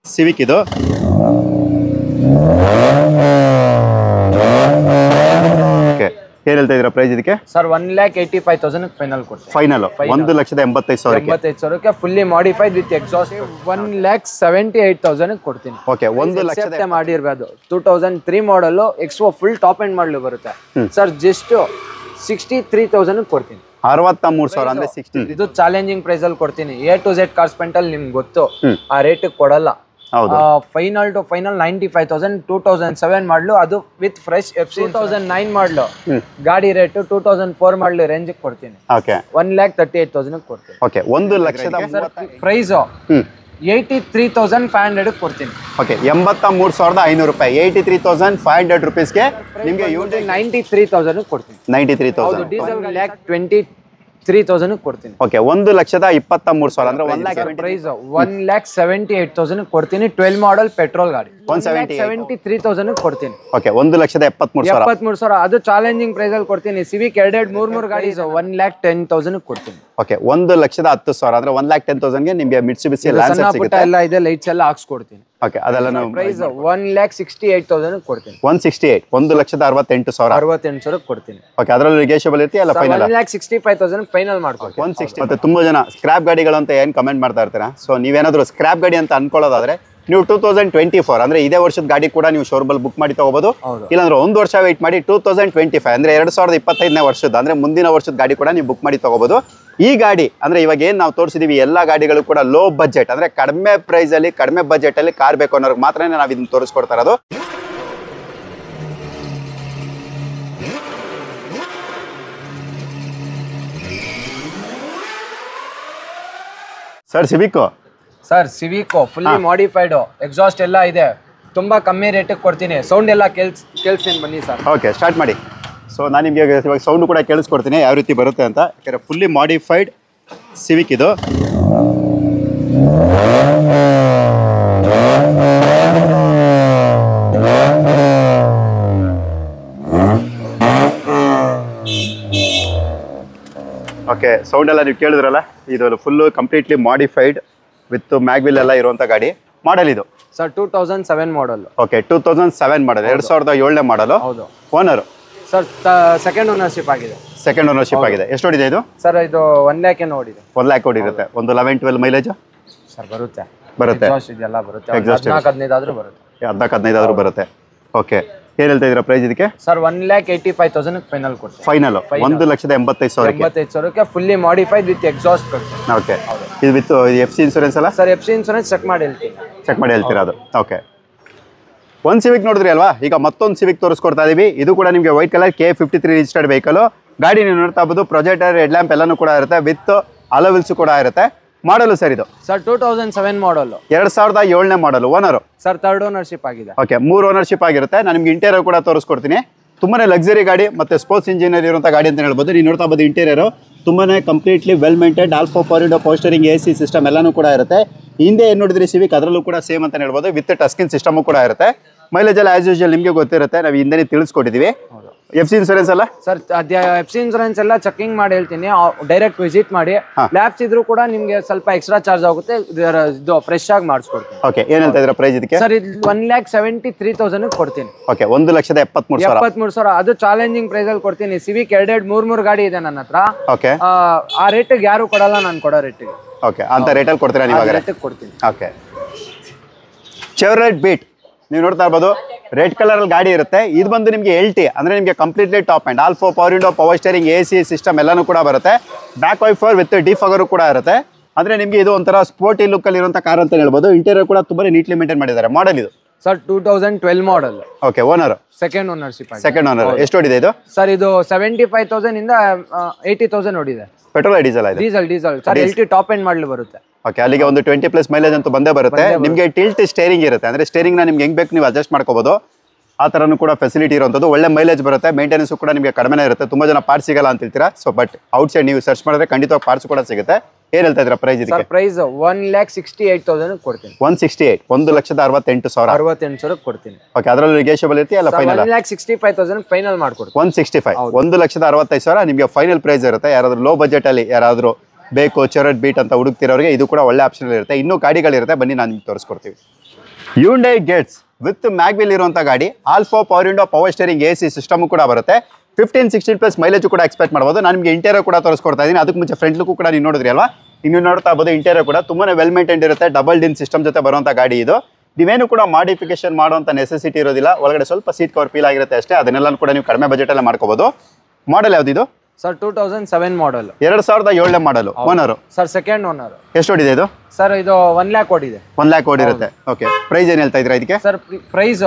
Civic ಇದು ಏನು ಹೇಳ್ತಾ ಇದ್ದೀರಾ ಪ್ರೈಸ್ ಇದಕ್ಕೆ? ಸರ್ 1,85,000 ಫೈನಲ್ ಕೊಡ್ತೀನಿ. Final 1,85,000 fully modified with exhaust 1,78,000 ಕೊಡ್ತೀನಿ. ಓಕೆ, 1,00,000 ಮಾಡಿರ್ಬೋದು. 2003 model expo full top end model ಬರುತ್ತೆ ಸರ್. ಜಸ್ಟ್ 63,000 ಕೊಡ್ತೀನಿ. 63,000 ಅಂದ್ರೆ 60. ಇದು ಚಾಲೆಂಜಿಂಗ್ ಪ್ರೈಸ್ ಅಲ್ಲಿ ಕೊಡ್ತೀನಿ. A to Z ಕಾರ್ಸ್ಪೆಂಟ್ ಅಲ್ಲಿ ನಿಮ್ಗೆ ಗೊತ್ತು, ಆ ರೇಟ್ ಕೊಡಲ್ಲ. ಫೈನಲ್ ಟು ಫೈನಲ್ 95,000 2007 ಮಾಡಲು, ಅದು ವಿತ್ ಫ್ರೆಶ್ FC 2009 ಮಾಡಲು. ಗಾಡಿ ರೇಟ್ 2004 ಮಾಡಲು ರೇಂಜ್ ಕೊಡ್ತೀನಿ. 1,38,000 ಕೊಡ್ತೀನಿ. ಓಕೆ, 1,00,000 ಪ್ರೈಸ್ 83,500 ಕೊಡ್ತೀನಿ. ಓಕೆ, 83,500 ರೂಪಾಯಿ, 83,500 ರುಪೀಸ್ಗೆ ನಿಮಗೆ 93,000 ಕೊಡ್ತೀನಿ. 93,000 ಡೀಸೆಲ್ 1,23,000 ಕೊಡ್ತೀನಿ. ಓಕೆ, 1,23,000 ಅಂದ್ರೆ 1,00,000 ಪ್ರೈಸ್ 1,78,000 ಕೊಡ್ತೀನಿ. 12 ಮಾಡಲ್ ಪೆಟ್ರೋಲ್ ಗಾಡಿ 1,73,000 ಕೊಡ್ತೀನಿ. ಓಕೆ, 1,73,000 ಅದು ಚಾಲೆಂಜಿಂಗ್ ಪ್ರೈಸ್ ಅಲ್ಲಿ ಕೊಡ್ತೀನಿ. ಸಿವಿಕ್ 2 ಗಾಡಿ 1,10,000 ಕೊಡ್ತೀನಿ. ಓಕೆ, 1,10,000 ಅಂದ್ರೆ 1,10,000 ಗೆ ನಿಮಗೆ ಮಿಟ್ಸುಬಿಸಿ ಲ್ಯಾನ್ಸರ್ ಸಿಗುತ್ತೆ. ಎಲ್ಲ ಇದೆ, ಲೈಟ್ಸ್ ಎಲ್ಲ ಹಾಕ್ಸ್ಕೊಡ್ತೀನಿ. ಓಕೆ, ಅದೆಲ್ಲ ನಾವು ಪ್ರೈಸ್ 1,68,000 ಕೊಡ್ತೀನಿ. 1,68,000 ಕೊಡ್ತೀನಿ. ಓಕೆ, ಅದರಲ್ಲಿ ನೆಗೋಷಿಯಬಲ್ ಇರುತ್ತೆ ಅಲ್ಲ? ಫೈನಲ್ 1,65,000 ಫೈನಲ್ ಮಾಡ್ಕೊಡ್ತೀನಿ. 160. ಮತ್ತೆ ತುಂಬಾ ಜನ ಸ್ಕ್ರಾಪ್ ಗಾಡಿಗಳು ಅಂತ ಏನ್ ಕಮೆಂಟ್ ಮಾಡ್ತಾ ಇರ್ತೀರಾ. ಸೊ ನೀವೇನಾದ್ರೂ ಸ್ಕ್ರಾಪ್ ಗಾಡಿ ಅಂತ ಅನ್ಕೊಳ್ಳೋದಾದ್ರೆ ನೀವು 2024 ಅಂದ್ರೆ ಇದೇ ವರ್ಷದ ಗಾಡಿ ಕೂಡ ನೀವು ಶೋರೂಮಲ್ಲಿ ಬುಕ್ ಮಾಡಿ ತಗೋಬಹುದು. ಇಲ್ಲಾಂದ್ರೆ 1 ವರ್ಷ ವೇಟ್ ಮಾಡಿ 2025 ಅಂದ್ರೆ 2025ನೇ ವರ್ಷದ ಅಂದ್ರೆ ಮುಂದಿನ ವರ್ಷದ ಗಾಡಿ ಕೂಡ ನೀವು ಬುಕ್ ಮಾಡಿ ತಗೋಬಹುದು. ಈ ಗಾಡಿ ಅಂದ್ರೆ ಇವಾಗ ಏನ್ ನಾವು ತೋರಿಸಿದೀವಿ ಎಲ್ಲಾ ಗಾಡಿಗಳು ಕೂಡ ಲೋ ಬಜೆಟ್ ಅಂದ್ರೆ ಕಡಿಮೆ ಪ್ರೈಸ್ ಅಲ್ಲಿ ಕಡಿಮೆ ಬಜೆಟ್ ಅಲ್ಲಿ ಕಾರ್ ಬೇಕು ಅನ್ನೋರ್ಗೆ ಮಾತ್ರ ನಾವು ಇದನ್ನ ತೋರಿಸ್ಕೊಡ್ತಾ ಇರೋದು. ಸರ್ ಸಿವಿಕೋ ಫುಲ್ಲಿ ಮಾಡಿಫೈಡ್, ಎಕ್ಸಾಸ್ಟ್ ಎಲ್ಲ ಇದೆ, ತುಂಬಾ ಕಮ್ಮಿ ರೇಟಿಗೆ ಕೊಡ್ತೀನಿ. ಸೌಂಡ್ ಎಲ್ಲ ಕೇಳಿಸ್ತೀನಿ ಬನ್ನಿ ಸರ್. ಓಕೆ, ಸ್ಟಾರ್ಟ್ ಮಾಡಿ. ಸೊ ನಾನು ನಿಮಗೆ ಇವಾಗ ಸೌಂಡ್ ಕೂಡ ಕೇಳಿಸ್ಕೊಡ್ತೀನಿ ಯಾವ ರೀತಿ ಬರುತ್ತೆ ಅಂತ. ಯಾಕಂದರೆ ಫುಲ್ಲಿ ಮಾಡಿಫೈಡ್ ಸಿವಿಕ್ ಇದು. ಓಕೆ, ಸೌಂಡ್ ಎಲ್ಲ ನೀವು ಕೇಳಿದ್ರಲ್ಲ, ಇದು full completely modified with mag wheel ಎಲ್ಲ ಇರುವಂಥ ಗಾಡಿ. ಮಾಡಲ್ ಇದು ಸರ್ 2007 ಮಾಡಲ್. ಓಕೆ, 2007 ಮಾಡಲ್, 2007ನೇ ಮಾಡಲು. ಹೌದು. ಓನರು ಸರ್ ಸೆಕೆಂಡ್ ಓನರ್ಶಿಪ್ ಆಗಿದೆ. ಸೆಕೆಂಡ್ ಓನರ್ಶಿಪ್ ಆಗಿದೆ. ಎಷ್ಟು ಓಡಿದೆ ಇದು? ಸರ್ ಇದು 1 lakh ಓಡಿದೆ. 1 lakh ಓಡಿರುತ್ತೆ. ಒಂದು 11-12 ಮೈಲೇಜ್ ಸರ್ ಬರುತ್ತೆ. ಇದೆಲ್ಲ ಬರುತ್ತೆ. 14-15 ಆದ್ರೂ ಬರುತ್ತೆ. 14-15 ಆದ್ರೂ ಬರುತ್ತೆ. ಓಕೆ, ಏನ್ ಹೇಳ್ತಾ ಇದೀರಾ ಪ್ರೈಸ್ ಇದಕ್ಕೆ? ಸರ್ 1,85,000 ಫೈನಲ್ ಕೊಡ್ತೀನಿ. Final 1,85,000 fully modified with exhaust ಕೊಡ್ತೀನಿ. ಓಕೆ, ಇದು ವಿತ್ FC ಇನ್ಸೂರೆನ್ಸ್ ಅಲ್ಲ ಸರ್? FC ಇನ್ಸೂರೆನ್ಸ್ ಚೆಕ್ ಮಾಡಿ ಹೇಳ್ತೀರಾ ಅದು? ಓಕೆ, ಒಂದು ಸಿವಿಕ್ ನೋಡಿದ್ರಿ ಅಲ್ವಾ, ಈಗ ಮತ್ತೊಂದು ಸಿವಿಕ್ ತೋರಿಸ್ಕೊಡ್ತಾ ಇದೀವಿ. ಇದು ಕೂಡ ನಿಮಗೆ white colour K53 registered vehicle ಗಾಡಿ. ನೀವು ನೋಡ್ತಾ ಇರ್ಬೋದು, ಪ್ರೊಜೆಕ್ಟರ್ ಹೆಡ್ ಲ್ಯಾಂಪ್ ಎಲ್ಲಾನು ಕೂಡ ಇರುತ್ತೆ, ವಿತ್ ಅಲೋವಿಲ್ಸ್ ಕೂಡ ಇರುತ್ತೆ. ಮಾಡಲು ಸರ್ ಇದು? ಸರ್ 2007 ಮಾಡಲ್, 2007ನೇ model. Owner sir 3rd ownership ಆಗಿದೆ. ಓಕೆ, 3 ಓನರ್ಶಿಪ್ ಆಗಿರುತ್ತೆ. ನಾನು ನಿಮ್ಗೆ ಇಂಟೀರಿಯರ್ ಕೂಡ ತೋರಿಸ್ಕೊಡ್ತೀನಿ. ತುಂಬಾನೇ ಲಕ್ಸರಿ ಗಾಡಿ ಮತ್ತೆ ಸ್ಪೋರ್ಟ್ಸ್ ಇಂಜಿನಿಯರ್ ಇರುವಂಥ ಗಾಡಿ ಅಂತ ಹೇಳ್ಬೋದು. ನೀವು ನೋಡ್ತಾ ಇರ್ಬೋದು, ಇಂಟೀರಿಯರ್ ತುಂಬಾನೇ completely well maintain, alpha power ಪೋಸ್ಟರಿಂಗ್, AC ಸಿಸ್ಟಮ್ ಎಲ್ಲಾನು ಕೂಡ ಇರುತ್ತೆ. ಹಿಂದೆ ಏನು ನೋಡಿದ್ರಿ ಸಿವಿಕ್, ಅದರಲ್ಲೂ ಕೂಡ ಸೇಮ್ ಅಂತ ಹೇಳ್ಬೋದು, ವಿತ್ ಟಚ್ ಸ್ಕ್ರೀನ್ ಸಿಸ್ಟಮ್ ಕೂಡ ಇರುತ್ತೆ. ಮೈಲೇಜ್ ಎಲ್ಲ ಆಸ್ ಯೂಶುವಲ್ ನಿಮಗೆ ಗೊತ್ತಿರುತ್ತೆ, ನಾವು ಹಿಂದೆ ತಿಳಿಸ್ಕೊಟ್ಟಿದ್ದೀವಿ. FC ಇನ್ಸೂರೆನ್ಸ್ ಅಲ್ಲ ಸರ್? FC ಇನ್ಸೂರೆನ್ಸ್ ಎಲ್ಲ ಚೆಕಿಂಗ್ ಮಾಡಿ ಹೇಳ್ತೀನಿ. ಡೈರೆಕ್ಟ್ ವಿಸಿಟ್ ಮಾಡಿ. ಲ್ಯಾಬ್ಸ್ ಇದ್ರೂ ಕೂಡ ನಿಮಗೆ ಸ್ವಲ್ಪ ಎಕ್ಸ್ಟ್ರಾ ಚಾರ್ಜ್ ಆಗುತ್ತೆ. ಇದು ಫ್ರೆಶ್ ಆಗಿ ಮಾಡಿಸ್ಕೊಡ್ತೀನಿ. ಓಕೆ, ಏನ್ ಹೇಳ್ತಾ ಇದ್ದೀರಾ ಪ್ರೈಸ್ ಇದಕ್ಕೆ? ಸರ್ ಇದು 1,73,000 ಕೊಡ್ತೀನಿ. ಓಕೆ, 1,73,000. ಅದು ಚಾಲೆಂಜಿಂಗ್ ಪ್ರೈಸ್ ಅಲ್ಲಿ ಕೊಡ್ತೀನಿ. ಸಿವಿಕ್ 2 ಗಾಡಿ ಇದೆ ನನ್ನ ಹತ್ರ. ಓಕೆ, ಆ ರೇಟಿಗೆ ಯಾರು ಕೊಡಲ್ಲ, ನಾನು ಕೊಡೋ ರೇಟಿಗೆ. ಓಕೆ, ಅಂತ ರೇಟಲ್ಲಿ ಕೊಡ್ತೀರಾ ನೀವು? ಕೊಡ್ತೀನಿ. ಓಕೆ, ಚೆವ್ರೋಲೆಟ್ ಬೀಟ್ ನೀವು ನೋಡ್ತಾ ಇರ್ಬೋದು, ರೆಡ್ ಕಲರ್ ಅಲ್ಲಿ ಗಾಡಿ ಇರುತ್ತೆ. ಇದು ಬಂದು ನಿಮಗೆ LT ಅಂದ್ರೆ ನಿಮಗೆ completely top end alpha power steering, AC system ಎಲ್ಲಾನು ಕೂಡ ಬರುತ್ತೆ. ಬ್ಯಾಕ್ ವೈಫರ್ ವಿತ್ ಡಿಫಗರ್ ಕೂಡ ಇರುತ್ತೆ. ಅಂದ್ರೆ ನಿಮಗೆ ಇದು ಒಂಥರ ಸ್ಪೋರ್ಟಿ ಲುಕ್ ಅಲ್ಲಿ ಇರುವಂತ ಕಾರ್ ಅಂತ ಹೇಳ್ಬೋದು. ಇಂಟೀರಿಯರ್ ಕೂಡ ತುಂಬಾ ನೀಟ್ಲಿ ಮೇಂಟೈನ್ ಮಾಡಿದ್ದಾರೆ. ಮಾಡಲ್ ಇದು sir 2012 model. Okay, owner second ownership. Second owner. ಎಷ್ಟು ಓಡಿದೆ ಇದು? ಸರ್ ಇದು 75,000 ಇಂದ 80,000 ಓಡಿದೆ. Petrol diesel? Diesel sir. LT top end model ಬರುತ್ತೆ. ಓಕೆ, ಅಲ್ಲಿಗೆ ಒಂದು 20+ ಮೈಲೇಜ್ ಅಂತೂ ಬಂದೇ ಬರುತ್ತೆ. ನಿಮಗೆ ಟಿಲ್ಟ್ ಸ್ಟೇರಿಂಗ್ ಇರುತ್ತೆ, ಅಂದ್ರೆ ಸ್ಟೇರಿಂಗ್ ನ ನಿಮ್ಗೆ ಹೆಂಗ್ ಬೇಕು ನೀವು ಅಡ್ಜಸ್ಟ್ ಮಾಡ್ಕೋಬಹುದು. ಆ ಥರನೂ ಕೂಡ ಫೆಸಿಲಿಟಿ ಇರುವಂಥದ್ದು. ಒಳ್ಳೆ ಮೈಲೇಜ್ ಬರುತ್ತೆ. ಮೇಂಟೆನೆನ್ಸ್ ಕೂಡ ನಿಮಗೆ ಕಡಿಮೆ ಇರುತ್ತೆ. ತುಂಬಾ ಜನ ಪಾರ್ಟ್ಸ್ ಸಿಗಲ್ಲ ಅಂತ ಹೇಳ್ತೀರಾ. ಸೊ ಬಟ್ ಔಟ್ ಸೈಡ್ ನೀವು ಸರ್ಚ್ ಮಾಡಿದ್ರೆ ಖಂಡಿತವಾಗಿ ಪಾರ್ಟ್ಸ್ ಕೂಡ ಸಿಗುತ್ತೆ. ಏನ್ ಹೇಳ್ತಾ ಇದ್ದೀರಾ ಪ್ರೈಸ್ ಇದಕ್ಕೆ? ಪ್ರೈಸ್ 1,68,000 ಕೊಡ್ತೀನಿ. 168, 1,68,000 ಕೊಡ್ತೀನಿ. ಓಕೆ, ಅದರಲ್ಲಿ ನೆಗೋಷಿಯಬಲ್ ಇರುತ್ತೆ ಅಲ್ಲ? ಫೈನಲ್ 1,65,000 ಫೈನಲ್ ಮಾಡ್ಕೊಡ್ತೀನಿ. 165, 1,65,000 ನಿಮಗೆ ಫೈನಲ್ ಪ್ರೈಸ್ ಇರುತ್ತೆ. ಯಾರಾದ್ರೂ ಲೋ ಬಜೆಟ್ ಅಲ್ಲಿ ಯಾರಾದ್ರೂ ಬೇಕು ಚೆರಟ್ ಬೀಟ್ ಅಂತ ಹುಡುಕ್ತಿರೋರಿಗೆ ಇದು ಕೂಡ ಒಳ್ಳೆ ಆಪ್ಷನ್ ಇರುತ್ತೆ. ಇನ್ನೂ ಗಾಡಿಗಳಿರುತ್ತೆ, ಬನ್ನಿ ನಾನು ನಿಮ್ಗೆ ತೋರಿಸ್ಕೊಡ್ತೀವಿ. ಹ್ಯುಂಡೈ ಗೆಟ್ಸ್ ವಿತ್ ಮ್ಯಾಗ್ವಿಲ್ ಇರುವಂಥ ಗಾಡಿ, alpha power window, power steering, AC system ಕೂಡ ಬರುತ್ತೆ. 15-16+ ಮೈಲೇಜ್ ಕೂಡ ಎಕ್ಸ್ಪೆಕ್ಟ್ ಮಾಡ್ಬೋದು. ನಾನು ನಿಮಗೆ ಇಂಟೀರಿಯರ್ ಕೂಡ ತೋರಿಸ್ಕೊಡ್ತಾ ಇದ್ದೀನಿ. ಅದಕ್ಕೆ ಮುಂಚೆ ಫ್ರಂಟ್ ಲುಕ್ ಕೂಡ ನೀವು ನೋಡಿದ್ರಿ ಅಲ್ವಾ, ನೀವು ನೋಡ್ತಾ ಇರ್ಬೋದು. ಇಂಟೀರಿಯರ್ ಕೂಡ ತುಂಬಾ ವೆಲ್ ಮೇಂಟೈನ್ ಇರುತ್ತೆ. ಡಬಲ್ ಡಿನ್ ಸಿಸ್ಟಮ್ ಜೊತೆ ಬರುವಂಥ ಗಾಡಿ ಇದು. ನೀವೇನು ಕೂಡ ಮಾಡಿಫಿಕೇಶನ್ ಮಾಡುವಂಥ ನೆಸೆಸಿಟಿ ಇರೋದಿಲ್ಲ. ಒಳಗಡೆ ಸ್ವಲ್ಪ ಸೀಟ್ ಕವರ್ ಫೀಲ್ ಆಗಿರುತ್ತೆ ಅಷ್ಟೇ. ಅದನ್ನೆಲ್ಲ ಕೂಡ ನೀವು ಕಡಿಮೆ ಬಜೆಟಲ್ಲೇ ಮಾಡ್ಕೋಬೋದು. ಮಾಡಲ್ ಯಾವುದಿದು sir? 2007 model, 2007 model. Owner sir second owner. ಎಷ್ಟು ಓಡಿದೆ ಇದು ಸರ್? ಇದು 1 ಲ್ಯಾಕ್ ಓಡಿದೆ. 1 ಲ್ಯಾಕ್ ಓಡಿರುತ್ತೆ. ಓಕೆ, ಪ್ರೈಸ್ ಏನು ಹೇಳ್ತಾ ಇದ್ದೀರಾ ಇದಕ್ಕೆ? ಸರ್ ಪ್ರೈಸ್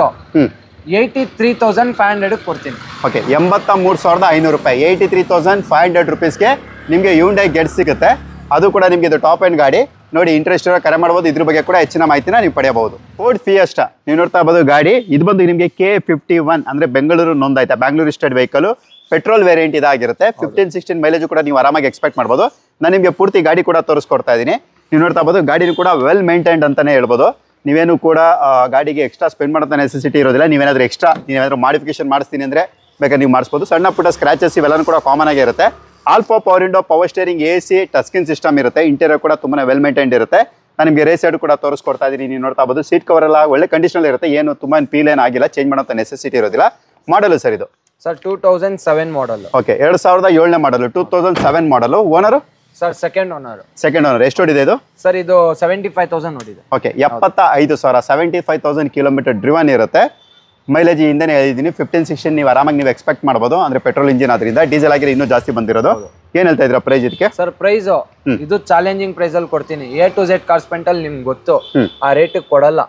83,500 ಕೊಡ್ತೀನಿ. ಓಕೆ, 83,500 ರೂಪಾಯಿ, 83,500 ರುಪೀಸ್ಗೆ ನಿಮಗೆ ಹ್ಯುಂಡೈ ಗೆಟ್ಸ್ ಸಿಗುತ್ತೆ. ಅದು ಕೂಡ ನಿಮಗೆ ಇದು ಟಾಪ್ ಎಂಡ್ ಗಾಡಿ. ನೋಡಿ, ಇಂಟ್ರೆಸ್ಟ್ ಇರೋ ಕರೆ ಮಾಡ್ಬೋದು. ಇದ್ರ ಬಗ್ಗೆ ಕೂಡ ಹೆಚ್ಚಿನ ಮಾಹಿತಿನ ನೀವು ಪಡೆಯಬಹುದು. ಫೋರ್ಡ್ ಫಿಯೆಸ್ಟಾ ನೀವು ನೋಡ್ತಾ ಇರ್ಬೋದು ಗಾಡಿ. ಇದು ಬಂದು ನಿಮಗೆ K51 ಅಂದರೆ ಬೆಂಗಳೂರು ನೋಂದಾಯಿತ Bangalore state vehicle, petrol variant ಇದಾಗಿರುತ್ತೆ. 15-16 ಮೈಲೇಜ್ ಕೂಡ ನೀವು ಆರಾಮಾಗಿ ಎಕ್ಸ್ಪೆಕ್ಟ್ ಮಾಡ್ಬೋದು. ನಾನು ನಿಮಗೆ ಪೂರ್ತಿ ಗಾಡಿ ಕೂಡ ತೋರಿಸ್ಕೊಡ್ತಾ ಇದ್ದೀನಿ. ನೀವು ನೋಡ್ತಾ ಇರ್ಬೋದು ಗಾಡಿನೂ ಕೂಡ ವೆಲ್ ಮೇಂಟೈನ್ಡ್ ಅಂತಲೇ ಹೇಳ್ಬೋದು. ನೀವೇನು ಕೂಡ ಗಾಡಿಗೆ ಎಕ್ಸ್ಟ್ರಾ ಸ್ಪೆಂಡ್ ಮಾಡೋಂಥ ನೆಸೆಸಿಟಿ ಇರೋದಿಲ್ಲ. ನೀವೇನಾದರೂ ಮಾಡಿಫಿಕೇಶನ್ ಮಾಡಿಸ್ತೀನಿ ಅಂದರೆ ಬೇಕಾದ್ರೆ ನೀವು ಮಾಡಿಸ್ಬೋದು. ಸಣ್ಣ ಪುಟ್ಟ ಸ್ಕ್ರಾಚಸ್ ಇವೆಲ್ಲನೂ ಕೂಡ ಕಾಮನ್ ಆಗಿ ಇರುತ್ತೆ. Alpha power window, power steering, AC, touch screen system ಇರುತ್ತೆ. ಇಂಟೀರಿಯರ್ ಕೂಡ ತುಂಬಾ ವೆಲ್ ಮೇಂಟೈನ್ಡ್ ಇರುತ್ತೆ. ನಾನು ನಿಮಗೆ ರೇಸ್ ಸೈಡ್ ಕೂಡ ತೋರಿಸ್ಕೊಡ್ತಾ ಇದ್ದೀನಿ. ನೀವು ನೋಡ್ತಾ ಇರ್ಬೋದು ಸೀಟ್ ಕವರ್ ಎಲ್ಲ ಒಳ್ಳೆ ಕಂಡೀಷನ್ ಇರುತ್ತೆ. ಏನು ತುಂಬ ಫೀಲ್ ಏನಾಗಿಲ್ಲ, ಚೇಂಜ್ ಮಾಡೋಂಥ ನೆಸೆಸಿಟಿ ಇರೋದಿಲ್ಲ. ಮಾಡಲು ಸರ್ ಇದು ಸರ್ 2007 ಮಾಡಲ್. Okay, 2007 model, 2007 model. Owner sir second owner. Second owner. ಎಷ್ಟು ಓಡಿದೆ ಇದು? ಸರ್ ಇದು 75,000 ಓಡಿದೆ. ಓಕೆ, 75,000, 75,000 ಕಿಲೋಮೀಟರ್ ಡ್ರಿವನ್ ಇರುತ್ತೆ. ಮೈಲೇಜ್ ಹಿಂದೆನೇ ಹೇಳಿದ್ದೀನಿ, 15-16 ನೀವು ಆರಾಮಾಗಿ ನೀವು ಎಕ್ಸ್ಪೆಕ್ಟ್ ಮಾಡ್ಬೋದು. ಅಂದರೆ ಪೆಟ್ರೋಲ್ ಇಂಜಿನ್ ಆದ್ರಿಂದ. ಡೀಸೆಲ್ ಆಗಿರೋ ಇನ್ನೂ ಜಾಸ್ತಿ ಬಂದಿರೋದು. ಏನು ಹೇಳ್ತಾ ಇದ್ದೀರಾ ಪ್ರೈಸ್ ಇದಕ್ಕೆ? ಸರ್ ಪ್ರೈಸ್ ಇದು ಚಾಲೆಂಜಿಂಗ್ ಪ್ರೈಸ್ ಅಲ್ಲಿ ಕೊಡ್ತೀನಿ. A to Z ಕಾರ್ ಸ್ಪೆಂಟಲ್ ನಿಮ್ಗೆ ಗೊತ್ತು, ಆ ರೇಟ್ ಕೊಡಲ್ಲ.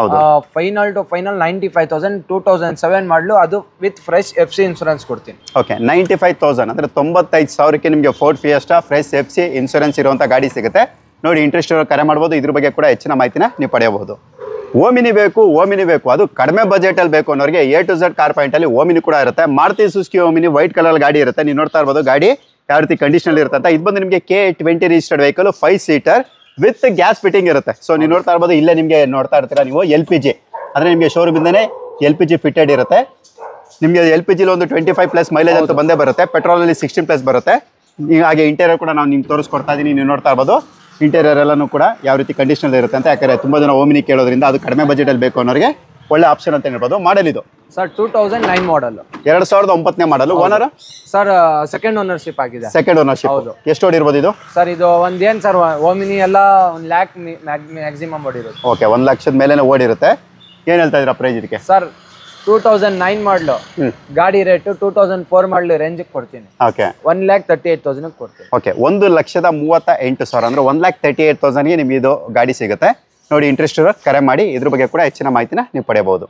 ಫೈನಲ್ ಟು ಫೈನಲ್ 95,000, 2007 ಮಾಡಲು, ಅದು ವಿತ್ ಫ್ರೆಶ್ FC ಇನ್ಶೂರೆನ್ಸ್ ಕೊಡ್ತೀನಿ. ಓಕೆ, 95,000 ಅಂದರೆ 95,000ಕ್ಕೆ ನಿಮಗೆ Ford Fiesta fresh FC insurance ಇರುವಂಥ ಗಾಡಿ ಸಿಗುತ್ತೆ. ನೋಡಿ, ಇಂಟ್ರೆಸ್ಟ್ ಇರೋ ಕರೆ ಮಾಡ್ಬೋದು. ಇದ್ರ ಬಗ್ಗೆ ಕೂಡ ಹೆಚ್ಚಿನ ಮಾಹಿತಿನ ನೀವು ಪಡೆಯಬಹುದು. ಓಮಿನಿ ಬೇಕು, ಅದು ಕಡಿಮೆ ಬಜೆಟಲ್ಲಿ ಬೇಕು ಅನ್ನೋರಿಗೆ A to Z ಕಾರ್ ಪಾಯಿಂಟಲ್ಲಿ ಓಮಿನಿ ಕೂಡ ಇರುತ್ತೆ. Maruti Suzuki Omni white colour ಗಾಡಿ ಇರುತ್ತೆ. ನೀವು ನೋಡ್ತಾ ಇರ್ಬೋದು ಗಾಡಿ ಯಾವ ರೀತಿ ಕಂಡೀಷನಲ್ಲಿ ಇರುತ್ತೆ ಅಂತ. ಇದು ಬಂದು ನಿಮಗೆ K20 registered vehicle, 5 seater with gas fitting ಇರುತ್ತೆ. ಸೊ ನೀವು ನೋಡ್ತಾ ಇರ್ಬೋದು, ಇಲ್ಲೇ ನಿಮಗೆ ನೋಡ್ತಾ ಇರ್ತೀರಾ ನೀವು LPG ಅಂದರೆ ನಿಮಗೆ ಶೋರೂಮಿಂದನೇ LPG ಫಿಟೆಡ್ ಇರುತ್ತೆ. ನಿಮಗೆ LPGಲಿ ಒಂದು 25+ ಮೈಲೇಜ್ ಅಂತ ಬಂದೇ ಬರುತ್ತೆ. ಪೆಟ್ರೋಲಲ್ಲಿ 16+ ಬರುತ್ತೆ. ಹಾಗೆ ಇಂಟೀರಿಯರ್ ಕೂಡ ನಾನು ನಿಮ್ಗೆ ತೋರಿಸ್ಕೊಡ್ತಾ ಇದ್ದೀನಿ. ನೀವು ನೋಡ್ತಾ ಇರ್ಬೋದು ಇಂಟೀರಿಯರ್ ಎಲ್ಲನೂ ಕೂಡ ಯಾವ ರೀತಿ ಕಂಡೀಷನಲ್ಲಿ ಇರುತ್ತೆ ಅಂತ. ಯಾಕಂದರೆ ತುಂಬ ಜನ ಓಮಿನಿ ಕೇಳೋದ್ರಿಂದ ಅದು ಕಡಿಮೆ ಬಜೆಟಲ್ಲಿ ಬೇಕು ಅನ್ನೋರಿಗೆ ಒಳ್ಳೆ ಆಪ್ಷನ್ ಅಂತ ಹೇಳ್ಬೋದು. ಮಾಡಲ್ ಇದು sir 2009 model, 2009 model. Owner sir second ownership ಆಗಿದೆ. Second ownership. ಎಷ್ಟು ಓಡಿರ್ಬೋದು ಇದು? ಸರ್ ಇದು ಒಂದೇನು ಸರ್, ಓಮಿನಿ ಎಲ್ಲ 1 ಲ್ಯಾಕ್ ಮ್ಯಾಕ್ಸಿಮಮ್ ಓಡಿರುತ್ತೆ. ಓಕೆ, 1 ಲಕ್ಷದ ಮೇಲೆ ಓಡಿರುತ್ತೆ. ಏನು ಹೇಳ್ತಾ ಇದ್ದೀರಾ ಪ್ರೈಸ್ ಇದಕ್ಕೆ? ಸರ್ 2009 ಮಾಡಲು, ಗಾಡಿ ರೇಟು 2004 ಮಾಡಲು ರೇಂಜಿಗೆ ಕೊಡ್ತೀನಿ. ಓಕೆ, 1,38,000 ಕೊಡ್ತೀನಿ. ಓಕೆ, 1,38,000 ಅಂದರೆ 1,38,000ಗೆ ನಿಮಗೆ ಇದು ಗಾಡಿ ಸಿಗುತ್ತೆ. ನೋಡಿ, ಇಂಟ್ರೆಸ್ಟ್ ಇರೋ ಕರೆ ಮಾಡಿ. ಇದ್ರ ಬಗ್ಗೆ ಕೂಡ ಹೆಚ್ಚಿನ ಮಾಹಿತಿನ ನೀವು ಪಡೆಯಬಹುದು.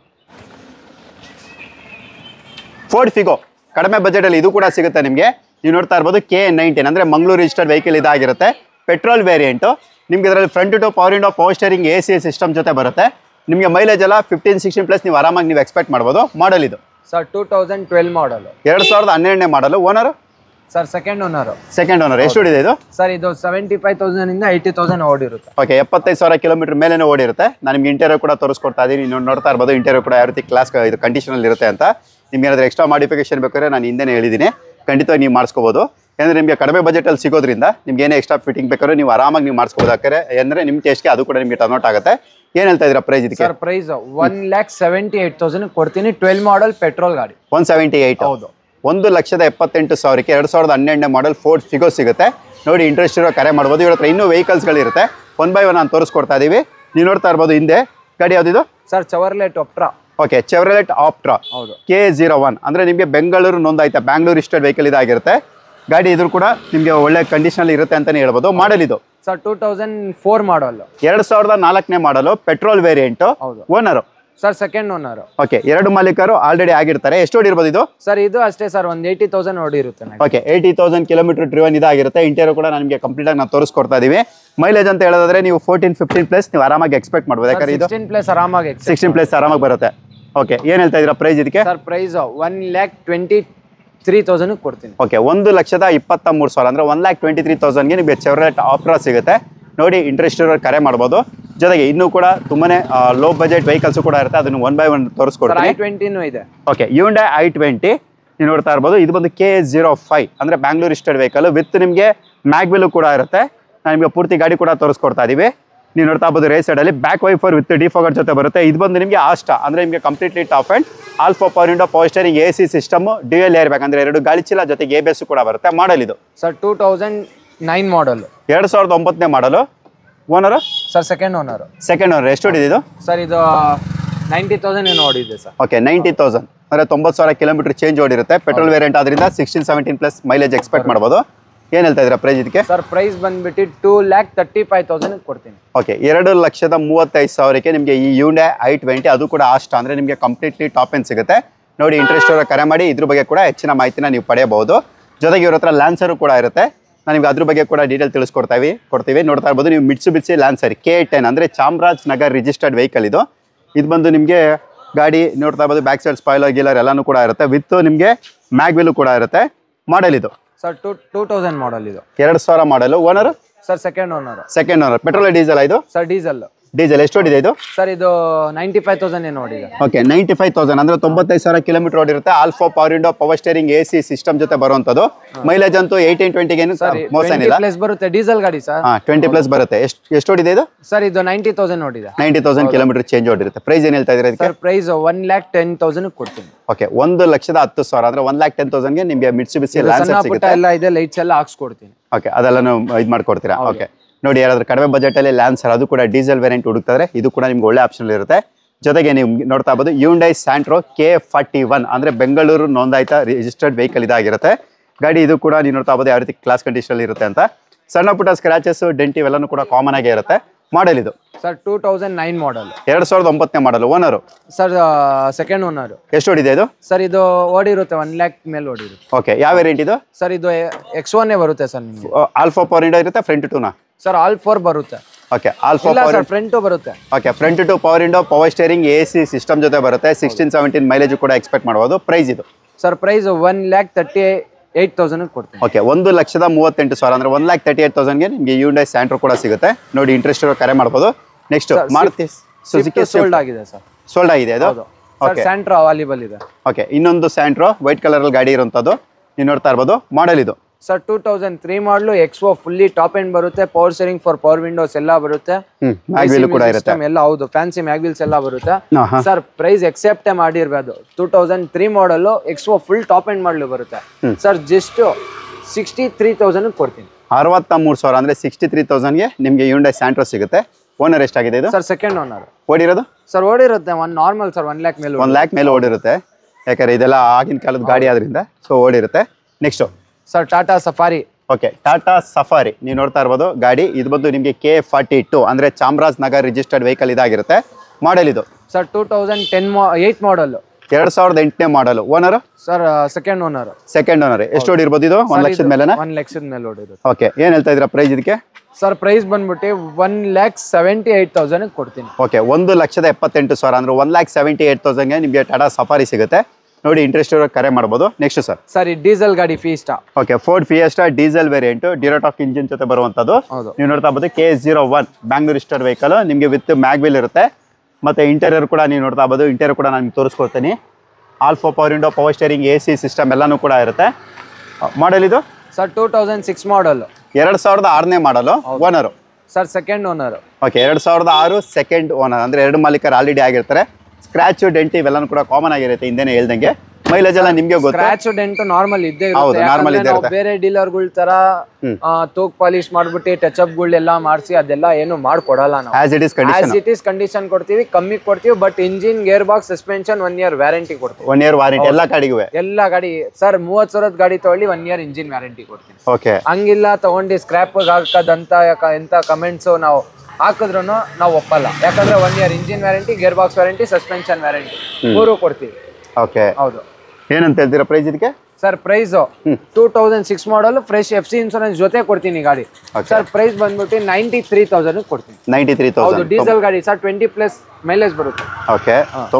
ಫೋರ್ಡ್ ಫಿಗೋ ಕಡಿಮೆ ಬಜೆಟಲ್ಲಿ ಇದು ಕೂಡ ಸಿಗುತ್ತೆ ನಿಮಗೆ. ನೀವು ನೋಡ್ತಾ ಇರ್ಬೋದು K19 ಅಂದರೆ ಮಂಗಳೂರು ರಿಜಿಸ್ಟರ್ಡ್ ವೆಹಿಕಲ್ ಇದಾಗಿರುತ್ತೆ. Petrol variant. ನಿಮ್ಗೆ ಇದರಲ್ಲಿ front two power window, power steering, AC system ಜೊತೆ ಬರುತ್ತೆ. ನಿಮಗೆ ಮೈಲೇಜ್ ಎಲ್ಲ 15-16+ ನೀವು ಆರಾಮಾಗಿ ನೀವು ಎಕ್ಸ್ಪೆಕ್ಟ್ ಮಾಡ್ಬೋದು. ಮಾಡಲ್ ಇದು sir 2012 model, 2012 model. Owner sir second owner. ಎಷ್ಟು ಓಡಿದೆ ಇದು? ಸರ್ ಇದು 75,000 ಇಂದ 80,000 ಓಡಿರುತ್ತೆ. ಓಕೆ, 75,000 ಕಿಲೋಮೀಟರ್ ಮೇಲೇನೆ ಓಡಿರುತ್ತೆ. ನಾನು ನಿಮ್ಗೆ ಇಂಟೀರಿಯರ್ ಕೂಡ ತೋರಿಸ್ಕೊಡ್ತಾ ಇದ್ದೀನಿ. ನೀವು ನೋಡ್ತಾ ಇರ್ಬೋದು ಇಂಟೀರಿಯರ್ ಕೂಡ ಯಾವ ರೀತಿ ಕ್ಲಾಸ್ ಇದು ಕಂಡೀಷನಲ್ಲಿ ಇರುತ್ತೆ ಅಂತ. ನಿಮ್ಗೆ ಏನಾದರೂ ಎಕ್ಸ್ಟ್ರಾ ಮಾಡಿಫಿಕೇಶನ್ ಬೇಕಾದ್ರೆ ನಾನು ಹಿಂದೆನೇ ಹೇಳಿದ್ದೀನಿ, ಖಂಡಿತವಾಗಿ ನೀವು ಮಾಡಿಸ್ಕೋಬೋದು. ಯಾಕಂದರೆ ನಿಮಗೆ ಕಡಿಮೆ ಬಜೆಟಲ್ಲಿ ಸಿಗೋದ್ರಿಂದ ನಿಮ್ಗೆ ಏನೇ ಎಕ್ಸ್ಟ್ರಾ ಫಿಟ್ಟಿಂಗ್ ಬೇಕಾದ್ರೆ ನೀವು ಆರಾಮಾಗಿ ನೀವು ಮಾಡಿಸ್ಕೋಬೋದು. ಯಾಕಂದರೆ ಅಂದರೆ ನಿಮ್ಮ ಟೇಸ್ಟ್ಗೆ ಅದು ಕೂಡ ನಿಮಗೆ ಟರ್ನ್ ಆಗುತ್ತೆ. ಏನು ಹೇಳ್ತಾ ಇದ್ದೀರಾ ಪ್ರೈಸ್ ಇದಕ್ಕೆ? ಸರ್ ಪ್ರೈಸ್ 1,78,000 ಕೊಡ್ತೀನಿ. 12 ಮಾಡಲ್ ಪೆಟ್ರೋಲ್ ಗಾಡಿ. 178. ಹೌದು, 1,78,000ಕ್ಕೆ 2012 ಮಾಡಲ್ ಫೋರ್ಡ್ ಫಿಗೋ ಸಿಗುತ್ತೆ. ನೋಡಿ, ಇಂಟ್ರೆಸ್ಟ್ ಇರೋ ಕರೆ ಮಾಡ್ಬೋದು. ಇವ್ರ ಹತ್ರ ಇನ್ನೂ ವೆಹಿಕಲ್ಸ್ಗಳಿರುತ್ತೆ. 1 by 1 ನಾನು ತೋರಿಸ್ಕೊಡ್ತಾ ಇದ್ದೀವಿ. ನೀವು ನೋಡ್ತಾ ಇರ್ಬೋದು ಹಿಂದೆ ಗಾಡಿ ಯಾವುದಿದು? Sir Chevrolet Optra. Okay, Chevrolet Optra. ಹೌದು, K01 ಅಂದರೆ ನಿಮಗೆ ಬೆಂಗಳೂರು ನೋಂದಾಯಿತ ಬ್ಯಾಂಗ್ಳೂರ್ ರಿಜಿಸ್ಟರ್ಡ್ ವೆಹಿಕಲ್ ಇದಾಗಿರುತ್ತೆ. ಗಾಡಿ ಇದ್ರೂ ಕೂಡ ನಿಮಗೆ ಒಳ್ಳೆ ಕಂಡೀಷನಲ್ಲಿ ಇರುತ್ತೆ ಅಂತಲೇ ಹೇಳ್ಬೋದು. ಮಾಡಲ್ ಇದು sir 2004 model, 2004 model, petrol variant. ಹೌದು. Owner sir second owner. Okay, 2 ಮಾಲೀಕರು ಆಲ್ರೆಡಿ ಆಗಿರ್ತಾರೆ. ಎಷ್ಟು ಓಡಿರ್ಬೋದು ಇದು? ಸರ್ ಇದು ಅಷ್ಟೇ ಸರ್, ಒಂದು 80,000 ಓಡಿರುತ್ತೆ. ಓಕೆ, 80,000 ಕಿಲೋಮೀಟರ್ ಡ್ರಿವನ್ ಇದಾಗಿರುತ್ತೆ. ಇಂಟೀರಿಯರ್ ಕೂಡ ನಿಮಗೆ ಕಂಪ್ಲೀಟ್ ಆಗಿ ನಾವು ತೋರಿಸ್ಕೊಡ್ತಾ ಇದೀವಿ. ಮೈಲೇಜ್ ಅಂತ ಹೇಳೋದಾದ್ರೆ ನೀವು 14-15+ ನೀವು ಆರಾಮಾಗಿ ಎಕ್ಸ್ಪೆಕ್ಟ್ ಮಾಡ್ಬೋದು. ಯಾಕಂದ್ರೆ ಇದು 16+ ಆರಾಮಾಗಿ 16+ ಆರಾಮಾಗಿ ಬರುತ್ತೆ. ಓಕೆ, ಏನು ಹೇಳ್ತಾ ಇದ್ದೀರಾ ಪ್ರೈಸ್ ಇದಕ್ಕೆ? ಸರ್ ಪ್ರೈಸ್ 1,23,000 ಕೊಡ್ತೀನಿ. ಓಕೆ, 1,23,000 ಅಂದರೆ 1,23,000ಗೆ ನಿಮಗೆ ಚೆವರ್ಲೆಟ್ ಆಪ್ಟ್ರಾ ಸಿಗುತ್ತೆ. ನೋಡಿ, ಇಂಟ್ರೆಸ್ಟ್ ಇರೋರು ಕರೆ ಮಾಡ್ಬೋದು. ಜೊತೆಗೆ ಇನ್ನೂ ಕೂಡ ತುಂಬಾನೇ ಲೋ ಬಜೆಟ್ ವೆಹಿಕಲ್ಸ್ ಕೂಡ ಇರುತ್ತೆ. ಅದನ್ನು 1 by 1 ತೋರಿಸ್ಕೊಡ್ತೀನಿ. i20 ಇದೆ. ಓಕೆ, ಹ್ಯುಂಡೈ i20 ನೀವು ನೋಡ್ತಾ ಇರ್ಬೋದು. ಇದು ಬಂದು KA05 ಅಂದರೆ ಬ್ಯಾಂಗ್ಳೂರ್ ರಿಜಿಸ್ಟರ್ಡ್ ವೆಹಿಕಲ್ ವಿತ್ ನಿಮಗೆ ಮ್ಯಾಗ್ವಿಲ್ ಕೂಡ ಇರುತ್ತೆ. ನಾನು ನಿಮಗೆ ಪೂರ್ತಿ ಗಾಡಿ ಕೂಡ ತೋರಿಸ್ಕೊಡ್ತಾ ಇದೀವಿ. ನೀವು ನೋಡ್ತಾ ಇರ್ಬೋದು ರೈಟ್ ಸೈಡಲ್ಲಿ ಬ್ಯಾಕ್ ವೈಫರ್ ವಿತ್ ಡಿಫಾಗರ್ ಜೊತೆ ಬರುತ್ತೆ. ಇದು ಬಂದು ನಿಮಗೆ ಆಸ್ಟಾ ಅಂದರೆ ನಿಮಗೆ completely top and alpha power window power steering AC system dual air bag ಅಂದರೆ 2 ಗಾಳಿ ಚೀಲ ಜೊತೆಗೆ ABS ಕೂಡ ಬರುತ್ತೆ. ಮಾಡಲ್ ಇದು ಸರ್ 2009 ಮಾಡಲ್, 2009ನೇ model. Owner sir second owner. ಎಷ್ಟು ಹೊಡಿದೆ ಇದು? ಸರ್ ಇದು 90,000 ಏನು ಓಡಿದೆ ಸರ್. ಓಕೆ 90,000 ಅಂದರೆ 90,000 ಕಿಲೋಮೀಟರ್ ಚೇಂಜ್ ಓಡಿರುತ್ತೆ. ಪೆಟ್ರೋಲ್ ವೇರಿಯಂಟ್ ಆದ್ರಿಂದ 16-17+ ಮೈಲೇಜ್ ಎಕ್ಸ್ಪೆಕ್ಟ್ ಮಾಡ್ಬೋದು. ಏನು ಹೇಳ್ತಾ ಇದ್ದೀರಾ ಪ್ರೈಸ್ ಇದಕ್ಕೆ? ಸರ್ ಪ್ರೈಸ್ ಬಂದ್ಬಿಟ್ಟು 2,35,000 ಕೊಡ್ತೀನಿ. ಓಕೆ 2,35,000ಕ್ಕೆ ನಿಮಗೆ ಈ Hyundai i20 ಅದು ಕೂಡ ಆಸ್ಟಾ ಅಂದರೆ ನಿಮಗೆ ಕಂಪ್ಲೀಟ್ಲಿ ಟಾಪ್ ಎಂಡ್ ಸಿಗುತ್ತೆ ನೋಡಿ. ಇಂಟ್ರೆಸ್ಟ್ ಅವರ ಕರೆ ಮಾಡಿ ಇದ್ರ ಬಗ್ಗೆ ಕೂಡ ಹೆಚ್ಚಿನ ಮಾಹಿತಿನ ನೀವು ಪಡೆಯಬಹುದು. ಜೊತೆಗೆ ಇವ್ರ ಹತ್ರ ಲ್ಯಾನ್ಸರು ಕೂಡ ಇರುತ್ತೆ. ನಾನು ನಿಮ್ಗೆ ಅದ್ರ ಬಗ್ಗೆ ಕೂಡ ಡೀಟೇಲ್ ಕೊಡ್ತೀವಿ. ನೋಡ್ತಾ ಇರ್ಬೋದು ನೀವು ಮಿಟ್ಸುಬಿಸಿ ಲ್ಯಾನ್ಸರ್ K10 ಅಂದರೆ ಚಾಮರಾಜನಗರ್ ರಿಜಿಸ್ಟರ್ಡ್ ವೆಹಿಕಲ್ ಇದು. ಇದು ಬಂದು ನಿಮಗೆ ಗಾಡಿ ನೋಡ್ತಾ ಇರ್ಬೋದು ಬ್ಯಾಕ್ ಸೈಡ್ ಸ್ಪಾಯ್ಲರ್ ಗೀಲರ್ ಎಲ್ಲಾನು ಕೂಡ ಇರುತ್ತೆ ವಿತ್ ನಿಮಗೆ ಮ್ಯಾಗ್ವಿಲ್ ಕೂಡ ಇರುತ್ತೆ. ಮಾಡಲ್ ಇದು ಸರ್ 2000 ಮಾಡಲ್ ಇದು. 2000 model. Owner sir second owner. Petrol diesel ಇದು? Sir diesel. ಎಷ್ಟು ಹೊಡಿದೆ ಇದು? ಸರ್ ಇದು 95,000 ಏನು ಓಡಿದೆ. ಓಕೆ 95,000 ಅಂದರೆ 95,000 ಕಿಲೋಮೀಟರ್ ಓಡಿರುತ್ತೆ. Alpha power window power steering AC system ಜೊತೆ ಬರುವಂಥದ್ದು. ಮೈಲೇಜ್ ಅಂತೂ 18-20 ಏನು ಮೋಸ ಏನಿಲ್ಲ. ಪ್ಲಸ್ ಬರುತ್ತೆ ಡೀಸೆಲ್ ಗಾಡಿ ಸರ್. 20+ ಬರುತ್ತೆ. ಎಷ್ಟು ಹೊಡಿದೆ ಇದು? ಸರ್ ಇದು 90,000 ಓಡಿದೆ. 90,000 ಕಿಲೋಮೀಟರ್ ಚೇಂಜ್ ಓಡಿರುತ್ತೆ. ಪ್ರೈಸ್ ಏನು ಹೇಳ್ತಾ ಇದ್ದೀರಾ ಇದಕ್ಕೆ? ಸರ್ ಪ್ರೈಸ್ 1,10,000 ಕೊಡ್ತೀನಿ. ಓಕೆ 1,10,000 ಅಂದರೆ 1,10,000ಗೆ ನಿಮಗೆ ಮಿಟ್ಸುಬಿಸಿ ಲ್ಯಾನ್ಸರ್ ಸಿಗುತ್ತೆ. ಎಲ್ಲ ಇದೆ, ಲೈಟ್ಸ್ ಎಲ್ಲ ಹಾಕ್ಸ್ಕೊಡ್ತೀನಿ. ಓಕೆ ಅದೆಲ್ಲನೂ ಇದು ಮಾಡ್ಕೊಡ್ತೀರಾ? ಓಕೆ ನೋಡಿ ಯಾರಾದ್ರೂ ಕಡಿಮೆ ಬಜೆಟಲ್ಲಿ ಲ್ಯಾನ್ಸರ್ ಅದು ಕೂಡ ಡೀಸೆಲ್ ವೇರಿಯಂಟ್ ಹುಡುಕ್ತಾರೆ ಇದು ಕೂಡ ನಿಮ್ಗೆ ಒಳ್ಳೆ ಆಪ್ಷನ್ ಇರುತ್ತೆ. ಜೊತೆಗೆ ನೀವು ನೋಡ್ತಾ ಇರ್ಬೋದು Hyundai Santro K41 ಅಂದರೆ ಬೆಂಗಳೂರು ನೋಂದಾಯಿತ ರಿಜಿಸ್ಟರ್ಡ್ ವೆಹಿಕಲ್ ಇದಾಗಿರುತ್ತೆ ಗಾಡಿ. ಇದು ಕೂಡ ನೀವು ನೋಡ್ತಾ ಇರ್ಬೋದು ಯಾವ ರೀತಿ ಕ್ಲಾಸ್ ಕಂಡೀಷನ್ ಇರುತ್ತೆ ಅಂತ. ಸಣ್ಣ ಪುಟ್ಟ ಸ್ಕ್ರಾಚಸ್ ಡೆಂಟ್ ಇವೆಲ್ಲನೂ ಕೂಡ ಕಾಮನ್ ಆಗೇ ಇರುತ್ತೆ. ಮಾಡಲ್ ಇದು ಸರ್ 2009 ಮಾಡಲ್, 2009ನೇ model. Owner sir second owner. ಎಷ್ಟು ಓಡಿದೆ ಇದು? ಸರ್ ಇದು ಓಡಿರುತ್ತೆ 1 lakh ಮೇಲೆ ಓಡಿರುತ್ತೆ. ಓಕೆ ಯಾವ ವೇರಿಯಂಟ್ ಇದು? ಸರ್ ಇದು X1 ಬರುತ್ತೆ ಸರ್ ನಿಮಗೆ. ಆಲ್ಫಾ ಪವರ್ ವಿಂಡೋ ಇರುತ್ತೆ ಫ್ರಂಟ್ ಟೂನಾ? ಸರ್ ಆಲ್ 4 ಬರುತ್ತೆ. ಓಕೆ ಆಲ್ಫಾ ಪವರ್ ಫ್ರಂಟ್ ಬರುತ್ತೆ. Okay front two power window power steering AC system ಜೊತೆ ಬರುತ್ತೆ. 16-17 ಮೈಲೇಜ್ ಕೂಡ ಎಕ್ಸ್ಪೆಕ್ಟ್ ಮಾಡ್ಬೋದು. ಪ್ರೈಸ್ ಇದು? ಸರ್ ಪ್ರೈಸ್ 1,38,000 ಕೊಡ್ತೀನಿ. ಓಕೆ 1,38,000 ಅಂದರೆ 1,38,000ಗೆ ನಿಮಗೆ Hyundai Santro ಕೂಡ ಸಿಗುತ್ತೆ ನೋಡಿ. ಇಂಟ್ರೆಸ್ಟ್ ಇರೋ ಕರೆ ಮಾಡ್ಬೋದು. ನೆಕ್ಸ್ಟ್ ಮಾರುತಿ ಸುಜುಕಿ ಸೋಲ್ಡ್ ಆಗಿದೆ ಸರ್. ಸೋಲ್ಡ್ ಆಗಿದೆ ಅದು? ಓಕೆ Santro ಅವೈಲೇಬಲ್ ಇದೆ. ಓಕೆ ಇನ್ನೊಂದು Santro ವೈಟ್ ಕಲರಲ್ಲಿ ಗಾಡಿ ಇರುವಂಥದ್ದು ನೀವು ನೋಡ್ತಾ ಇರ್ಬೋದು. ಮಾಡಲ್ ಇದು sir 2003 model XO fully top end ಬರುತ್ತೆ. Power steering four power windows ಎಲ್ಲ ಬರುತ್ತೆ. ಮ್ಯಾಗ್ವಿಲ್ ಕೂಡ ಇರುತ್ತೆ ಎಲ್ಲ. ಹೌದು ಫ್ಯಾನ್ಸಿ ಮ್ಯಾಗ್ವಿಲ್ಸ್ ಎಲ್ಲ ಬರುತ್ತೆ. ಸರ್ ಪ್ರೈಸ್ ಎಕ್ಸೆಪ್ಟೇ ಮಾಡಿರ್ಬೋದು. 2003 model XO full top end model ಬರುತ್ತೆ ಸರ್. ಜಸ್ಟ್ 63,000 ಕೊಡ್ತೀನಿ. 63,000 ಅಂದರೆ 63,000ಗೆ ನಿಮಗೆ Hyundai Santro ಸಿಗುತ್ತೆ. ಓನರ್ ಎಷ್ಟಾಗಿದೆ ಇದು? Sir second owner. ಓಡಿರೋದು? ಸರ್ ಓಡಿರುತ್ತೆ ನಾರ್ಮಲ್ ಸರ್ 1 lakh ಮೇಲೆ. 1 lakh ಮೇಲೆ ಓಡಿರುತ್ತೆ ಯಾಕಂದ್ರೆ ಇದೆಲ್ಲ ಆಗಿನ ಕಾಲದ ಗಾಡಿ ಆದ್ರಿಂದ ಸೊ ಓಡಿರುತ್ತೆ. Next sir Tata Safari. Okay Tata Safari ನೀವು ನೋಡ್ತಾ ಇರ್ಬೋದು ಗಾಡಿ. ಇದು ಬಂದು ನಿಮಗೆ K42 ಅಂದರೆ ಚಾಮರಾಜನಗರ್ ರಿಜಿಸ್ಟರ್ಡ್ ವೆಹಿಕಲ್ ಇದಾಗಿರುತ್ತೆ. ಮಾಡಲ್ ಇದು ಸರ್ 2008 ಮಾಡಲ್, 2008ನೇ model. Owner sir second owner. ಎಷ್ಟು ಓಡಿರ್ಬೋದು ಇದು? 1 ಲಕ್ಷದ ಮೇಲೆ. 1 ಲಕ್ಷದ ಮೇಲೆ ಓಡಿರುತ್ತೆ. ಓಕೆ ಏನು ಹೇಳ್ತಾ ಇದ್ದೀರಾ ಪ್ರೈಸ್ ಇದಕ್ಕೆ? ಸರ್ ಪ್ರೈಸ್ ಬಂದ್ಬಿಟ್ಟು 1,78,000 ಕೊಡ್ತೀನಿ. ಓಕೆ 1,78,000 ಅಂದರೆ 1,78,000ಗೆ ನಿಮಗೆ ಟಾಟಾ ಸಫಾರಿ ಸಿಗುತ್ತೆ ನೋಡಿ. ಇಂಟ್ರೆಸ್ಟ್ ಇರೋ ಕರೆ ಮಾಡ್ಬೋದು. ನೆಕ್ಸ್ಟ್ ಸರ್ ಈ ಡೀಸೆಲ್ ಗಾಡಿ Fiesta. Okay Ford Fiesta diesel variant Duratorq engine ಜೊತೆ ಬರುವಂಥದ್ದು. ನೀವು ನೋಡ್ತಾ ಇರ್ಬೋದು K01 ಬ್ಯಾಂಗ್ಳೂರ್ ರಿಜಿಸ್ಟರ್ಡ್ ವೆಹಿಕಲ್ ನಿಮಗೆ ವಿತ್ ಮ್ಯಾಗ್ವಿಲ್ ಇರುತ್ತೆ. ಮತ್ತು ಇಂಟೀರಿಯರ್ ಕೂಡ ನೀವು ನೋಡ್ತಾ ಇರ್ಬೋದು. ಇಂಟೀರಿಯರ್ ಕೂಡ ನಾನು ತೋರಿಸ್ಕೊಡ್ತೀನಿ. Alpha power window power steering AC system ಎಲ್ಲನೂ ಕೂಡ ಇರುತ್ತೆ. ಮಾಡಲ್ ಇದು ಸರ್ 2006 ಮಾಡಲ್, 2006ನೇ model. Owner sir second owner. Okay 2006 second owner ಅಂದರೆ 2 ಮಾಲೀಕರು ಆಲ್ರೆಡಿ ಆಗಿರ್ತಾರೆ. ಸ್ಕ್ರಾಚ್ ಡೆಂಟ್ ಇವೆಲ್ಲನೂ ಕೂಡ ಕಾಮನ್ ಆಗಿರುತ್ತೆ ಹಿಂದೆನೇ ಹೇಳ್ದಂಗೆ. ಮೈಲೇಜ್ ಎಲ್ಲ ನಿಮಗೆ ಗೊತ್ತು. ಸ್ಕ್ರಾಚ್ ಡೆಂಟ್ ನಾರ್ಮಲ್ ಇದ್ದೇ ಹೌದು ನಾರ್ಮಲ್ ಇದೆ. ಬೇರೆ ಡೀಲರ್ಗಳ ತರ ತೂಕ್ ಪಾಲಿಶ್ ಮಾಡ್ಬಿಟ್ಟು ಟಚ್ ಅಪ್ ಗಳನ್ನೆಲ್ಲ ಮಾಡಿಸಿ ಅದೆಲ್ಲ ಏನು ಮಾಡ್ಕೊಡಲ್ಲ ನಾವು. ಆಸ್ ಇಟ್ ಇಸ್ ಕಂಡೀಷನ್ ಕೊಡ್ತೀವಿ, ಕಮ್ಮಿ ಕೊಡ್ತೀವಿ. But engine, gear box, suspension 1 year warranty ಕೊಡ್ತೀವಿ. 1 year ವಾರಂಟಿ ಎಲ್ಲ ಗಾಡಿಗೂ. ಎಲ್ಲ ಗಾಡಿ ಸರ್ 30,000 ಗಾಡಿ ತಗೊಳ್ಳಿ 1 year ಇಂಜಿನ್ ವ್ಯಾರಂಟಿ ಕೊಡ್ತೀವಿ. ಓಕೆ ಹಂಗಿಲ್ಲ ತಗೊಂಡು ಸ್ಕ್ರಾಪ್ ಹಾಕದಂತ ಎಂತ ಕಮೆಂಟ್ಸ್ ನಾವು ಹಾಕಿದ್ರು ನಾವು ಒಪ್ಪಲ್ಲ. ಯಾಕಂದ್ರೆ 1 year engine warranty, gear box warranty, suspension warranty 3 ಕೊಡ್ತೀವಿ. ಓಕೆ ಹೌದು. ಏನಂತ ಹೇಳ್ತೀರಾ ಪ್ರೈಸ್ ಇದಕ್ಕೆ? Sir price 2006 model fresh FC insurance ಜೊತೆ ಕೊಡ್ತೀನಿ ಗಾಡಿ. ಸರ್ ಪ್ರೈಸ್ ಬಂದ್ಬಿಟ್ಟು 93,000 ಕೊಡ್ತೀನಿ. 93,000 ಡೀಸೆಲ್ ಗಾಡಿ ಸರ್ 20+ ಮೈಲೇಜ್ ಬರುತ್ತೆ. ಓಕೆ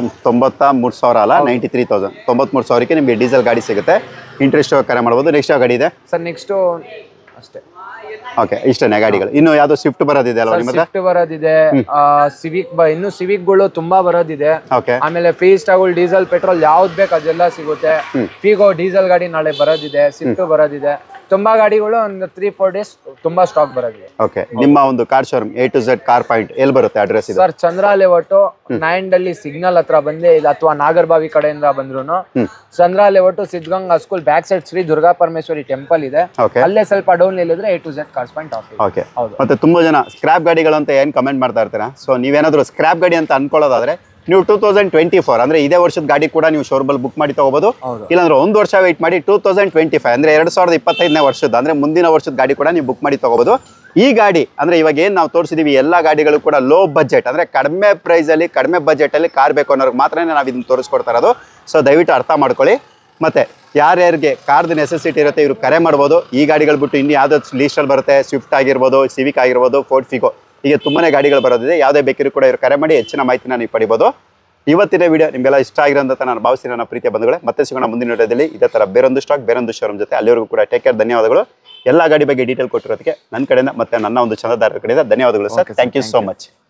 93,000 ಅಲ್ಲ 93,000. 93,000ಕ್ಕೆ ನಿಮಗೆ ಡೀಸೆಲ್ ಗಾಡಿ ಸಿಗುತ್ತೆ. ಇಂಟ್ರೆಸ್ಟ್ ಕರೆ ಮಾಡ್ಬೋದು. ನೆಕ್ಸ್ಟ್ ಗಾಡಿ ಇದೆ ಸರ್. ನೆಕ್ಸ್ಟ್ ಅಷ್ಟೇ ಓಕೆ ಇಷ್ಟನೇ ಗಾಡಿಗಳು. ಇನ್ನು ಯಾವ್ದೋ ಸ್ವಿಫ್ಟ್ ಬರೋದಿದೆ ಅಲ್ವಾ ನಿಮ್ಮ ಹತ್ರ? ಸ್ವಿಫ್ಟ್ ಬರೋದಿದೆ, ಸಿವಿಕ್ ಇನ್ನು ಸಿವಿಕ್ಗಳು ತುಂಬಾ ಬರೋದಿದೆ. ಓಕೆ ಆಮೇಲೆ ಫೀಸ್ಟಾಗಳು ಡೀಸೆಲ್ ಪೆಟ್ರೋಲ್ ಯಾವ್ದು ಬೇಕು ಅದೆಲ್ಲ ಸಿಗುತ್ತೆ. ಫೀಗೋ ಡೀಸೆಲ್ ಗಾಡಿ ನಾಳೆ ಬರೋದಿದೆ, ಸ್ವಿಫ್ಟ್ ಬರೋದಿದೆ, ತುಂಬಾ ಗಾಡಿಗಳು ಒಂದು 3-4 ಡೇಸ್ ತುಂಬಾ ಸ್ಟಾಕ್ ಬರೋದಿದೆ. ಓಕೆ ನಿಮ್ಮ ಒಂದು car showroom A to Z car point ಎಲ್ಲಿ ಬರುತ್ತೆ ಅಡ್ರೆಸ್ ಇದು? ಸರ್ ಚಂದ್ರ ಲೇಔಟ್ 9 ಸಿಗ್ನಲ್ ಹತ್ರ ಬಂದೆ ಇಲ್ಲ ಅಥವಾ ನಾಗರಬಾವಿ ಕಡೆಯಿಂದ ಬಂದ್ರು Chandra layout Siddaganga school back side Shri Durga Parameshwari temple ಇದೆ, ಅಲ್ಲೇ ಸ್ವಲ್ಪ ಡೌನ್ ಇಲ್ಲಿದ್ರೆ A to Z cars point office. Okay ಮತ್ತೆ ತುಂಬಾ ಜನ ಸ್ಕ್ರಾಪ್ ಗಾಡಿಗಳು ಅಂತ ಏನ್ ಕಮೆಂಟ್ ಮಾಡ್ತಾ ಇರ್ತೀರಾ. ಸೊ ನೀವೇನಾದ್ರೂ ಸ್ಕ್ರಾಪ್ ಗಾಡಿ ಅಂತ ಅನ್ಕೊಳ್ಳೋದಾದ್ರೆ ನೀವು 2024 ಅಂದ್ರೆ ಇದೇ ವರ್ಷದ ಗಾಡಿ ಕೂಡ ನೀವು ಶೋರೂಮಲ್ಲಿ ಬುಕ್ ಮಾಡಿ ತಗೋಬಹುದು. ಇಲ್ಲಾಂದ್ರೆ 1 ವರ್ಷ ವೆಯ್ಟ್ ಮಾಡಿ 2025 ಅಂದ್ರೆ 2025ನೇ ವರ್ಷದ ಅಂದ್ರೆ ಮುಂದಿನ ವರ್ಷದ ಗಾಡಿ ಕೂಡ ನೀವು ಬುಕ್ ಮಾಡಿ ತಗೋಬಹುದು. ಈ ಗಾಡಿ ಅಂದ್ರೆ ಇವಾಗ ಏನ್ ನಾವು ತೋರಿಸಿದೀವಿ ಎಲ್ಲಾ ಗಾಡಿಗಳು ಕೂಡ ಲೋ ಬಜೆಟ್ ಅಂದ್ರೆ ಕಡಿಮೆ ಪ್ರೈಸ್ ಅಲ್ಲಿ ಕಡಿಮೆ ಬಜೆಟ್ ಅಲ್ಲಿ ಕಾರ್ ಬೇಕು ಅನ್ನೋರ್ಗೆ ಮಾತ್ರ ನಾವು ಇದನ್ನ ತೋರಿಸ್ಕೊಡ್ತಾ ಇರೋದು. ಸೊ ದಯವಿಟ್ಟು ಅರ್ಥ ಮಾಡ್ಕೊಳ್ಳಿ. ಮತ್ತೆ ಯಾರ್ಯಾರಿಗೆ ಕಾರ್ದು ನೆಸೆಸಿಟಿ ಇರುತ್ತೆ ಇವ್ರು ಕರೆ ಮಾಡ್ಬೋದು. ಈ ಗಾಡಿಗಳು ಬಿಟ್ಟು ಇನ್ನು ಯಾವ್ದು ಲೀಸ್ಟಲ್ಲಿ ಬರುತ್ತೆ, ಸ್ವಿಫ್ಟ್ ಆಗಿರ್ಬೋದು, ಸಿವಿಕ್ ಆಗಿರ್ಬೋದು, ಫೋರ್ಡ್ ಫಿಗೋ, ಹೀಗೆ ತುಂಬಾನೇ ಗಾಡಿಗಳು ಬರೋದಿದೆ. ಯಾವುದೇ ಬೇಕಿದ್ರು ಕೂಡ ಇವ್ರು ಕರೆ ಮಾಡಿ ಹೆಚ್ಚಿನ ಮಾಹಿತಿನ ನೀವು ಪಡಿಬೋದು. ಇವತ್ತಿನ ವಿಡಿಯೋ ನಿಮಗೆಲ್ಲ ಇಷ್ಟ ಆಗಿರೋಂತ ನಾನು ಭಾವಿಸ್ತೀನಿ ನನ್ನ ಪ್ರೀತಿಯ ಬಂಧುಗಳೇ. ಮತ್ತೆ ಸಿಗೋಣ ಮುಂದಿನ ವಿಡಿಯೋದಲ್ಲಿ ಇದೇ ಥರ ಬೇರೊಂದು ಸ್ಟಾಕ್ ಬೇರೊಂದು ಶೋರೂಮ್ ಜೊತೆ. ಅಲ್ಲಿವರೆಗೂ ಕೂಡ ಟೇಕ್ ಕೇರ್, ಧನ್ಯವಾದಗಳು. ಎಲ್ಲ ಗಾಡಿ ಬಗ್ಗೆ ಡೀಟೇಲ್ ಕೊಟ್ಟಿರೋದಕ್ಕೆ ನನ್ನ ಕಡೆಯಿಂದ ಮತ್ತೆ ನನ್ನ ಒಂದು ಚಂದಾದಾರರ ಕಡೆಯಿಂದ ಧನ್ಯವಾದಗಳು ಸರ್. Thank you so much.